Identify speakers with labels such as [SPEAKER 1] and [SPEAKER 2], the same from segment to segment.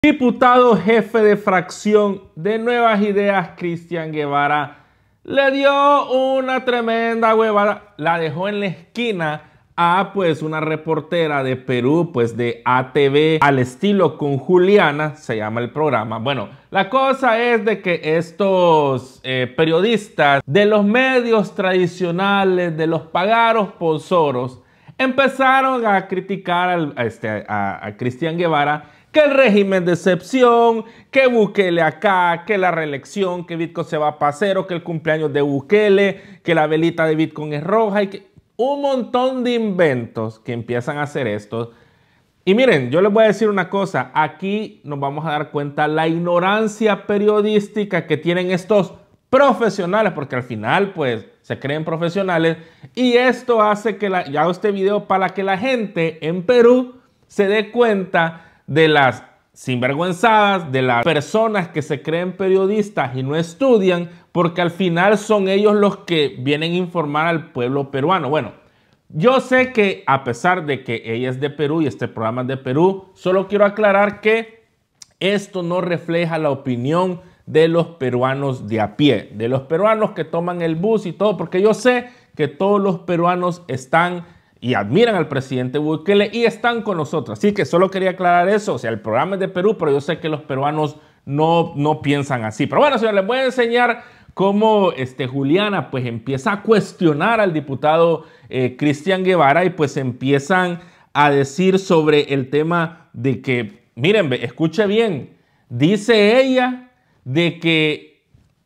[SPEAKER 1] Diputado jefe de fracción de Nuevas Ideas, Cristian Guevara, le dio una tremenda huevada, la dejó en la esquina a una reportera de Perú, de ATV, al estilo con Juliana, se llama el programa. Bueno, la cosa es de que estos periodistas de los medios tradicionales, de los pagaros pozoros, empezaron a criticar a Cristian Guevara, que el régimen de excepción, que Bukele acá, que la reelección, que Bitcoin se va para cero, que el cumpleaños de Bukele, que la velita de Bitcoin es roja y que un montón de inventos que empiezan a hacer esto. Y miren, yo les voy a decir una cosa, aquí nos vamos a dar cuenta la ignorancia periodística que tienen estos profesionales, porque al final se creen profesionales, y esto hace que yo hago este video para que la gente en Perú se dé cuenta de las sinvergüenzadas, de las personas que se creen periodistas y no estudian, porque al final son ellos los que vienen a informar al pueblo peruano. Bueno, yo sé que a pesar de que ella es de Perú y este programa es de Perú, solo quiero aclarar que esto no refleja la opinión de los peruanos de a pie, de los peruanos que toman el bus y todo, porque yo sé que todos los peruanos están y admiran al presidente Bukele y están con nosotros. Así que solo quería aclarar eso. O sea, el programa es de Perú, pero yo sé que los peruanos no piensan así. Pero bueno, señores, les voy a enseñar cómo Juliana empieza a cuestionar al diputado Cristian Guevara y empiezan a decir sobre el tema de que, miren, escuche bien, dice ella de que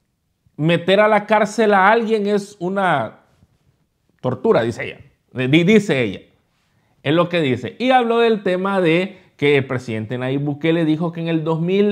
[SPEAKER 1] meter a la cárcel a alguien es una tortura, dice ella. Dice ella, es lo que dice. Y habló del tema de que el presidente Nayib Bukele dijo que en el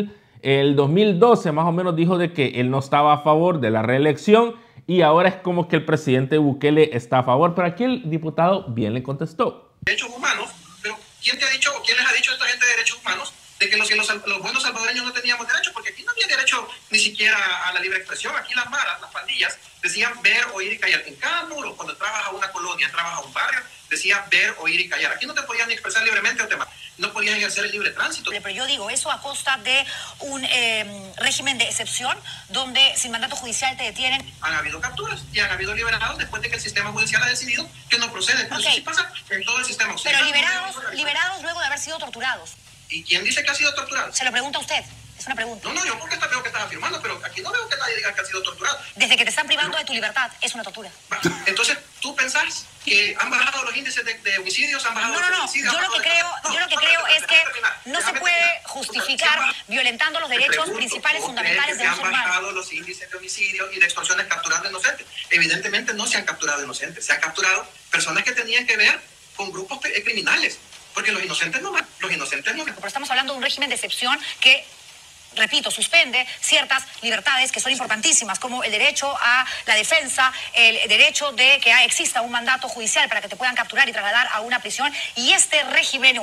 [SPEAKER 1] 2012 más o menos dijo de que él no estaba a favor de la reelección y ahora es como que el presidente Bukele está a favor. Pero aquí el diputado bien le contestó.
[SPEAKER 2] Derechos humanos, pero ¿quién te ha dicho o quién les ha dicho a esta gente de derechos humanos de que los buenos salvadoreños no teníamos derechos? Porque aquí no había derecho ni siquiera a la libre expresión. Aquí las maras, las pandillas, decían ver, oír y callar. En cada muro, cuando entrabas a una colonia, entrabas a un barrio, decía ver, oír y callar. Aquí no te podías ni expresar libremente o no podías ejercer el libre tránsito.
[SPEAKER 3] Pero yo digo, eso a costa de un régimen de excepción donde sin mandato judicial te detienen.
[SPEAKER 2] Han habido capturas y han habido liberados después de que el sistema judicial ha decidido que no proceden. Eso sí pasa en todo el sistema occidental.
[SPEAKER 3] Pero liberados luego de haber sido torturados.
[SPEAKER 2] ¿Y quién dice que ha sido torturado?
[SPEAKER 3] Se lo pregunta a usted. Es una pregunta.
[SPEAKER 2] No, yo porque veo que estás afirmando, pero aquí no veo que nadie diga que ha sido torturado.
[SPEAKER 3] Desde que te están privando de tu libertad, es una tortura.
[SPEAKER 2] Entonces, ¿tú pensás que han bajado los índices de homicidios? ¿Han bajado los homicidios?
[SPEAKER 3] Yo lo que creo es que no se puede justificar violentando los derechos principales fundamentales de los humanos.
[SPEAKER 2] ¿Han bajado los índices de homicidios y de extorsiones capturando inocentes? Evidentemente no se han capturado inocentes, se han capturado personas que tenían que ver con grupos criminales, porque los inocentes no van,
[SPEAKER 3] Pero estamos hablando de un régimen de excepción que, repito, suspende ciertas libertades que son importantísimas, como el derecho a la defensa, el derecho de que exista un mandato judicial para que te puedan capturar y trasladar a una prisión. Y este régimen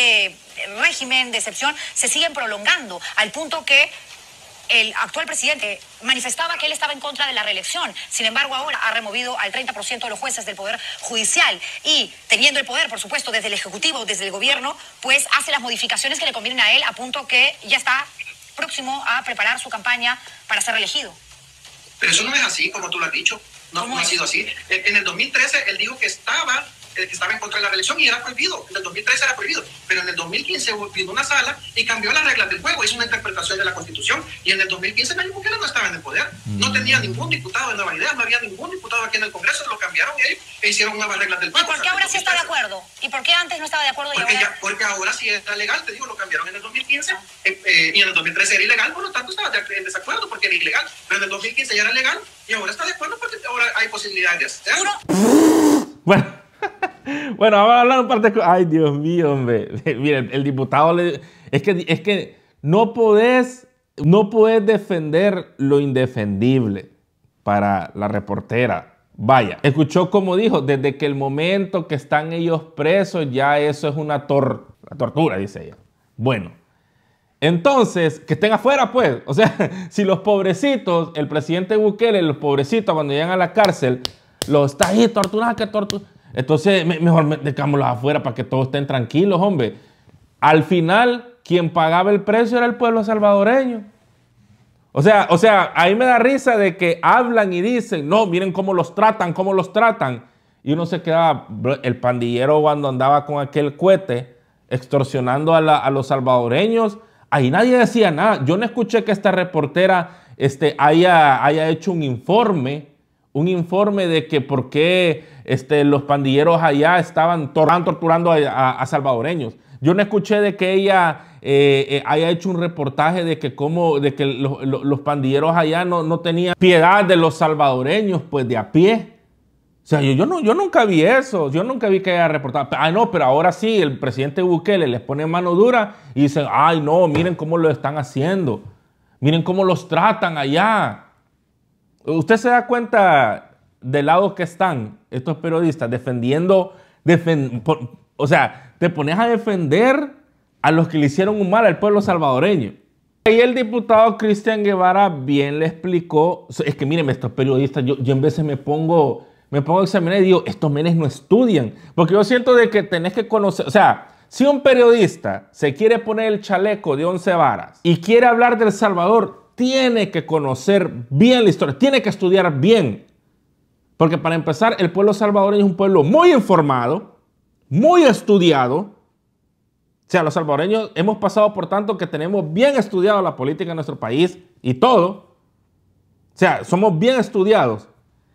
[SPEAKER 3] de excepción se siguen prolongando al punto que el actual presidente manifestaba que él estaba en contra de la reelección. Sin embargo, ahora ha removido al 30% de los jueces del Poder Judicial y, teniendo el poder, por supuesto, desde el Ejecutivo, desde el Gobierno, hace las modificaciones que le convienen a él, a punto que ya está próximo a preparar su campaña para ser reelegido.
[SPEAKER 2] Pero eso no es así, como tú lo has dicho. No ha sido así. En el 2013 él dijo que estaba en contra de la reelección y era prohibido. En el 2013 era prohibido. Pero en el 2015 vino una sala y cambió las reglas del juego. Hizo una interpretación de la Constitución. Y en el 2015 Nayib Bukele no estaba en el poder. No tenía ningún diputado de Nueva Idea. No había ningún diputado aquí en el Congreso. Lo cambiaron y hicieron nuevas reglas del juego.
[SPEAKER 3] ¿Y por qué ahora sí está de acuerdo? ¿Y por qué antes no estaba de acuerdo?
[SPEAKER 2] Porque ahora sí era legal. Te digo, lo cambiaron en el 2015. Y en el 2013 era ilegal. Por lo tanto, estaba en desacuerdo porque era ilegal. Pero en el 2015 ya era legal. Y ahora está de acuerdo porque ahora hay posibilidades de hacerlo.
[SPEAKER 1] Bueno, vamos a hablar un par de cosas. Ay, Dios mío, hombre. Miren, el diputado es que no podés defender lo indefendible para la reportera. Vaya, escuchó como dijo, desde que el momento que están ellos presos, ya eso es una tortura, dice ella. Bueno, entonces, que estén afuera, pues. O sea, si los pobrecitos, el presidente Bukele, los pobrecitos cuando llegan a la cárcel, los está ahí torturados, que torturan. Entonces, mejor dejámoslos afuera para que todos estén tranquilos, hombre. Al final, quien pagaba el precio era el pueblo salvadoreño. O sea, ahí me da risa de que hablan y dicen, no, miren cómo los tratan, cómo los tratan. Y uno se quedaba, el pandillero cuando andaba con aquel cohete extorsionando a los salvadoreños, ahí nadie decía nada. Yo no escuché que esta reportera haya hecho un informe de que por qué los pandilleros allá estaban torturando a salvadoreños. Yo no escuché de que ella haya hecho un reportaje de que los pandilleros allá no tenían piedad de los salvadoreños, pues de a pie. O sea, yo nunca vi eso. Yo nunca vi que haya reportado. Ah, no, pero ahora sí, el presidente Bukele les pone mano dura y dicen, ay, no, miren cómo lo están haciendo. Miren cómo los tratan allá. ¿Usted se da cuenta del lado que están estos periodistas defendiendo? O sea, te pones a defender a los que le hicieron un mal al pueblo salvadoreño. Y el diputado Cristian Guevara bien le explicó. Es que miren, estos periodistas, yo en veces me pongo a examinar y digo, estos menes no estudian. Porque yo siento de que tenés que conocer, o sea, si un periodista se quiere poner el chaleco de 11 varas y quiere hablar de El Salvador, tiene que conocer bien la historia, tiene que estudiar bien. Porque para empezar, el pueblo salvadoreño es un pueblo muy informado, muy estudiado. O sea, los salvadoreños hemos pasado por tanto que tenemos bien estudiado la política en nuestro país y todo. O sea, somos bien estudiados.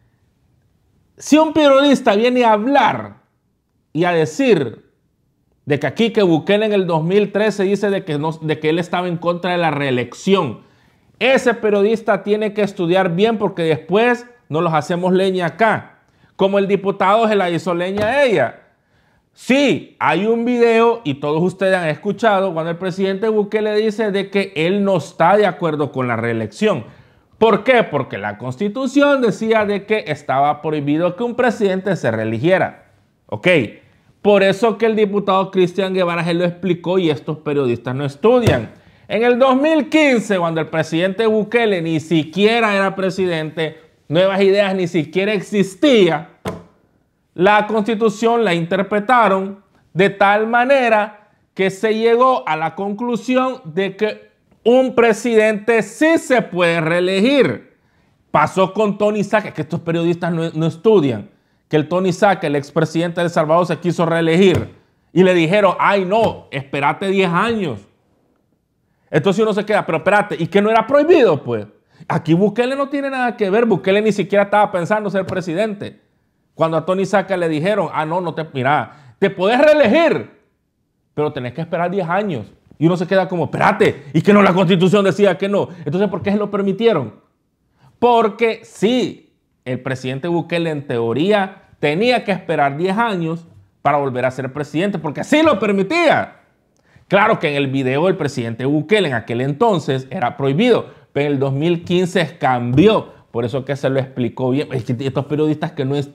[SPEAKER 1] Si un periodista viene a hablar y a decir de que aquí que Bukele en el 2013 dice de que él estaba en contra de la reelección, ese periodista tiene que estudiar bien porque después no los hacemos leña acá. Como el diputado se la hizo leña a ella. Sí, hay un video y todos ustedes han escuchado cuando el presidente Bukele dice de que él no está de acuerdo con la reelección. ¿Por qué? Porque la Constitución decía de que estaba prohibido que un presidente se reeligiera. Ok, por eso que el diputado Cristian Guevara se lo explicó y estos periodistas no estudian. En el 2015, cuando el presidente Bukele ni siquiera era presidente, Nuevas Ideas ni siquiera existía, la Constitución la interpretaron de tal manera que se llegó a la conclusión de que un presidente sí se puede reelegir. Pasó con Tony Saca, que estos periodistas no estudian, que el Tony Saca, el expresidente de El Salvador, se quiso reelegir y le dijeron, ay no, espérate 10 años. Entonces uno se queda, pero espérate, ¿y que no era prohibido? Pues aquí Bukele no tiene nada que ver. Bukele ni siquiera estaba pensando ser presidente. Cuando a Tony Saca le dijeron, ah no, mira, te podés reelegir, pero tenés que esperar 10 años. Y uno se queda como, espérate, y que no, la Constitución decía que no. Entonces, ¿por qué se lo permitieron? Porque sí, el presidente Bukele en teoría tenía que esperar 10 años para volver a ser presidente, porque así lo permitía. Claro que en el video el presidente Bukele en aquel entonces era prohibido, pero en el 2015 cambió. Por eso que se lo explicó bien. Es que estos periodistas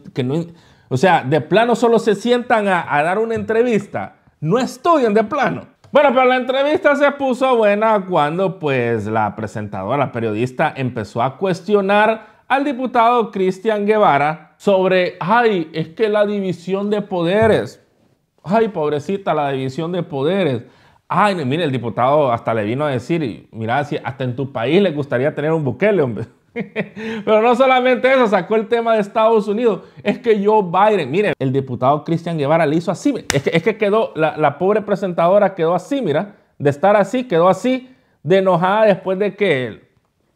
[SPEAKER 1] o sea, de plano solo se sientan a dar una entrevista. No estudian de plano. Bueno, pero la entrevista se puso buena cuando pues la presentadora, la periodista, empezó a cuestionar al diputado Cristian Guevara sobre, ay, es que la división de poderes. Ay, pobrecita, la división de poderes. Ay, mire, el diputado hasta le vino a decir, mira, si hasta en tu país le gustaría tener un Bukele, hombre. Pero no solamente eso, sacó el tema de Estados Unidos. Es que Joe Biden, mire, el diputado Cristian Guevara le hizo así. Es que quedó, la pobre presentadora quedó así, mira, de estar así, quedó así, de enojada después de que él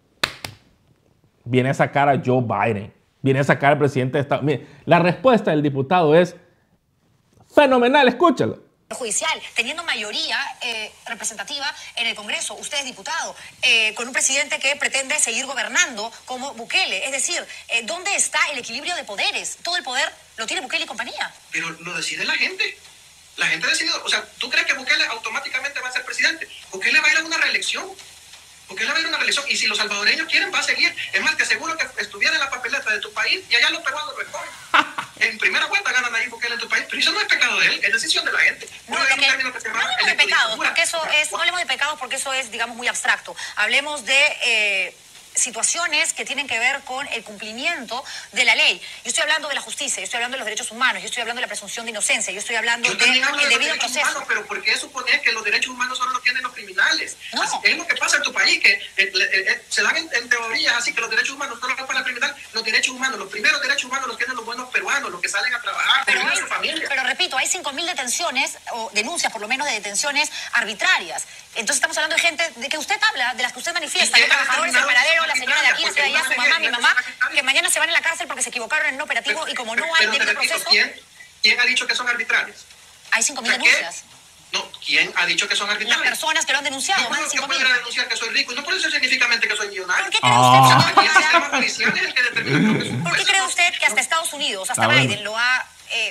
[SPEAKER 1] viene a sacar a Joe Biden, viene a sacar al presidente de Estados Unidos. Mire, la respuesta del diputado es fenomenal, escúchalo.
[SPEAKER 3] Judicial, teniendo mayoría representativa en el Congreso, usted es diputado, con un presidente que pretende seguir gobernando como Bukele. Es decir, ¿dónde está el equilibrio de poderes? Todo el poder lo tiene Bukele y compañía.
[SPEAKER 2] Pero lo decide la gente. La gente ha decidido. O sea, ¿tú crees que Bukele automáticamente va a ser presidente? Bukele va a ir a una reelección. Bukele va a ir a una reelección. Y si los salvadoreños quieren, va a seguir. Es más, te aseguro que estuviera en la papeleta de tu país y allá los peruanos lo escogen. En primera vuelta ganan ahí Bukele en tu país, pero eso no es pecado de él, es decisión de la gente.
[SPEAKER 3] No hablemos de pecados, porque eso es, no hablemos de pecados porque eso es, digamos, muy abstracto. Hablemos de situaciones que tienen que ver con el cumplimiento de la ley. Yo estoy hablando de la justicia, yo estoy hablando de los derechos humanos, yo estoy hablando de la presunción de inocencia, yo estoy hablando del debido proceso.
[SPEAKER 2] Humanos, pero ¿por qué suponer que los derechos humanos solo los tienen los criminales?
[SPEAKER 3] No.
[SPEAKER 2] Es lo que pasa en tu país, que se dan en teorías así que los derechos humanos solo los para el criminal. Los derechos humanos, los primeros derechos humanos los tienen los buenos peruanos, los que salen a trabajar,
[SPEAKER 3] Pero,
[SPEAKER 2] a su familia.
[SPEAKER 3] pero repito, hay 5.000 detenciones, o denuncias por lo menos de detenciones arbitrarias. Entonces estamos hablando de gente de que usted habla, de las que usted manifiesta, los trabajadores, el paradero, la señora de aquí, la señora de allá, su mamá, mi mamá, que mañana se van a la cárcel porque se equivocaron en un operativo y como no hay debido proceso...
[SPEAKER 2] ¿Quién ha dicho que son arbitrarios?
[SPEAKER 3] Hay 5.000 denuncias.
[SPEAKER 2] No, ¿quién ha dicho que son arbitrarios?
[SPEAKER 3] Las personas que lo han denunciado,
[SPEAKER 2] no,
[SPEAKER 3] más de 5.000.
[SPEAKER 2] Yo puedo denunciar que soy rico, y no por eso significa que soy millonario.
[SPEAKER 3] ¿Por qué cree usted, señor
[SPEAKER 2] Aquí el sistema
[SPEAKER 3] Correa?
[SPEAKER 2] judicial es el que determina.
[SPEAKER 3] ¿Por qué cree usted que hasta Estados Unidos, hasta Biden, lo ha,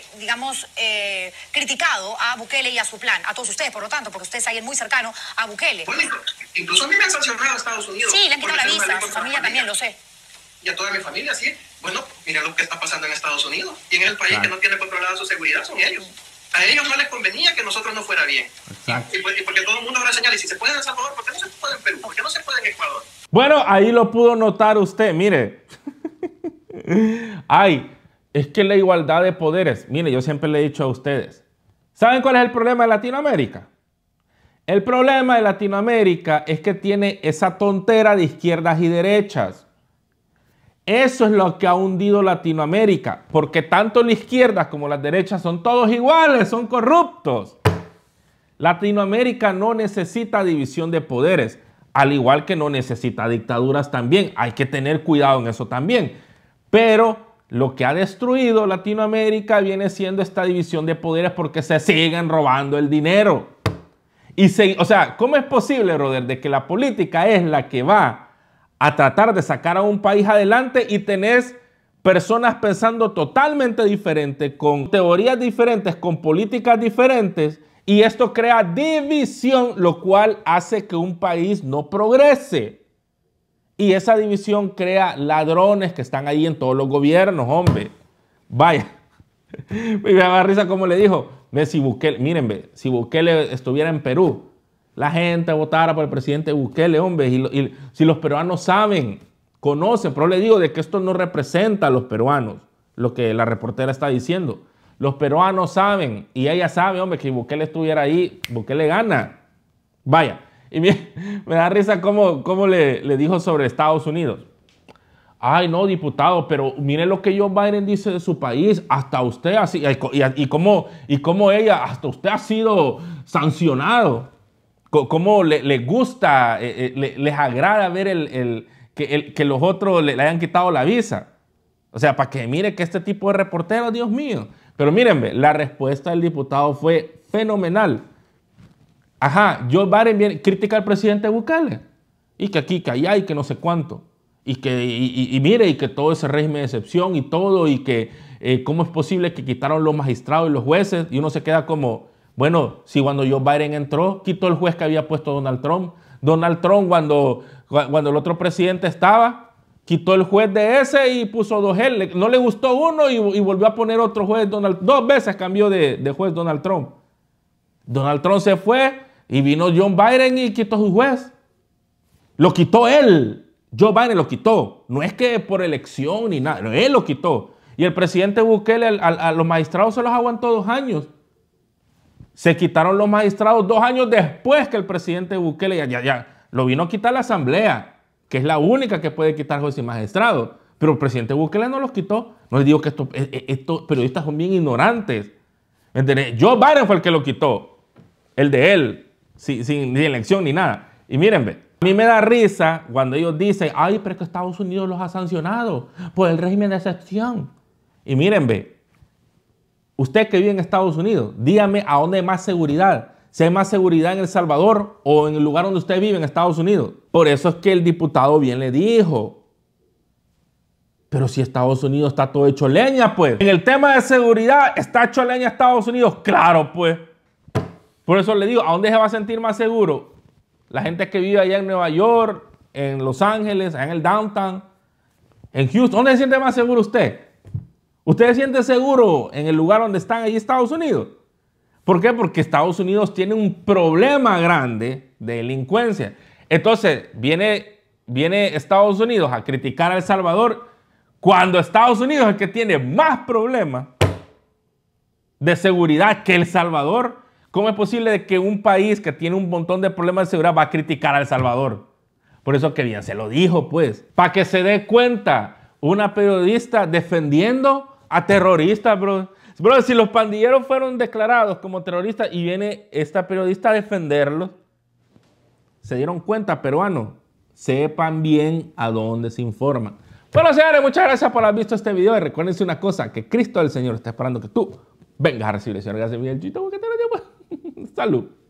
[SPEAKER 3] criticado a Bukele y a su plan? A todos ustedes, por lo tanto, porque usted es alguien muy cercano a Bukele.
[SPEAKER 2] Bueno, incluso a mí me han sancionado a Estados Unidos.
[SPEAKER 3] Sí, le han quitado la visa, a su familia también, lo sé.
[SPEAKER 2] Y a toda mi familia, sí. Bueno, mira lo que está pasando en Estados Unidos. ¿Quién es el país que no tiene controlada su seguridad? Son ellos. A ellos no les convenía que nosotros no fuera bien. Y porque todo el mundo ahora señala, y si se puede en El Salvador, ¿por qué no se puede en Perú? ¿Por qué no se puede en Ecuador?
[SPEAKER 1] Bueno, ahí lo pudo notar usted, mire. Ay, es que la igualdad de poderes, mire, yo siempre le he dicho a ustedes, ¿saben cuál es el problema de Latinoamérica? El problema de Latinoamérica es que tiene esa tontera de izquierdas y derechas. Eso es lo que ha hundido Latinoamérica, porque tanto la izquierda como las derechas son todos iguales, son corruptos. Latinoamérica no necesita división de poderes, al igual que no necesita dictaduras también. Hay que tener cuidado en eso también. Pero lo que ha destruido Latinoamérica viene siendo esta división de poderes porque se siguen robando el dinero. O sea, ¿cómo es posible, brother, de que la política es la que va a tratar de sacar a un país adelante y tenés personas pensando totalmente diferente, con teorías diferentes, con políticas diferentes, y esto crea división, lo cual hace que un país no progrese? Y esa división crea ladrones que están ahí en todos los gobiernos, hombre. Vaya. Me da risa como le dijo, si Bukele, miren, si Bukele estuviera en Perú, la gente votara por el presidente Bukele, hombre, y si los peruanos saben, conocen, pero le digo de que esto no representa a los peruanos, lo que la reportera está diciendo. Los peruanos saben, y ella sabe, hombre, que si Bukele estuviera ahí, Bukele gana. Vaya, y me da risa cómo le dijo sobre Estados Unidos. Ay, no, diputado, pero mire lo que Joe Biden dice de su país, hasta usted así, y cómo ella, hasta usted ha sido sancionado. Cómo les gusta, les agrada ver que los otros le hayan quitado la visa. O sea, para que mire que este tipo de reporteros, Dios mío. Pero mírenme, la respuesta del diputado fue fenomenal. Ajá, Joe Biden viene, critica al presidente Bukele. Y que aquí, que allá, y que no sé cuánto. Y mire, y que todo ese régimen de excepción y todo, y que cómo es posible que quitaron los magistrados y los jueces, y uno se queda como... Bueno, si cuando Joe Biden entró, quitó el juez que había puesto Donald Trump. Donald Trump, cuando el otro presidente estaba, quitó el juez de ese y puso dos él. No le gustó uno y volvió a poner otro juez. Dos veces cambió de juez Donald Trump. Donald Trump se fue y vino Joe Biden y quitó su juez. Lo quitó él. Joe Biden lo quitó. No es que por elección ni nada. No, él lo quitó. Y el presidente Bukele a los magistrados se los aguantó 2 años. Se quitaron los magistrados 2 años después que el presidente Bukele ya lo vino a quitar la Asamblea, que es la única que puede quitar jueces y magistrados. Pero el presidente Bukele no los quitó. No les digo que estos periodistas son bien ignorantes. ¿Entendés? Joe Biden fue el que lo quitó. El de él, sin ni elección ni nada. Y mírenme, a mí me da risa cuando ellos dicen, ay, pero es que Estados Unidos los ha sancionado por el régimen de excepción. Y mírenme, usted que vive en Estados Unidos, dígame a dónde hay más seguridad. Si hay más seguridad en El Salvador o en el lugar donde usted vive en Estados Unidos. Por eso es que el diputado bien le dijo. Pero si Estados Unidos está todo hecho leña, pues. En el tema de seguridad, ¿está hecho leña Estados Unidos? Claro, pues. Por eso le digo, ¿a dónde se va a sentir más seguro? La gente que vive allá en Nueva York, en Los Ángeles, allá en el downtown, en Houston. ¿Dónde se siente más seguro usted? ¿Usted se siente seguro en el lugar donde están allí Estados Unidos? ¿Por qué? Porque Estados Unidos tiene un problema grande de delincuencia. Entonces, viene viene Estados Unidos a criticar a El Salvador cuando Estados Unidos es el que tiene más problemas de seguridad que El Salvador. ¿Cómo es posible que un país que tiene un montón de problemas de seguridad va a criticar a El Salvador? Por eso que bien se lo dijo, pues. Para que se dé cuenta, una periodista defendiendo a terroristas, bro. Bro, si los pandilleros fueron declarados como terroristas y viene esta periodista a defenderlos, se dieron cuenta, peruanos. Sepan bien a dónde se informan. Bueno, señores, muchas gracias por haber visto este video. Y recuérdense una cosa, que Cristo el Señor está esperando que tú vengas a recibir el Señor. Gracias, Miguel Chito, porque te lo llevo. Salud.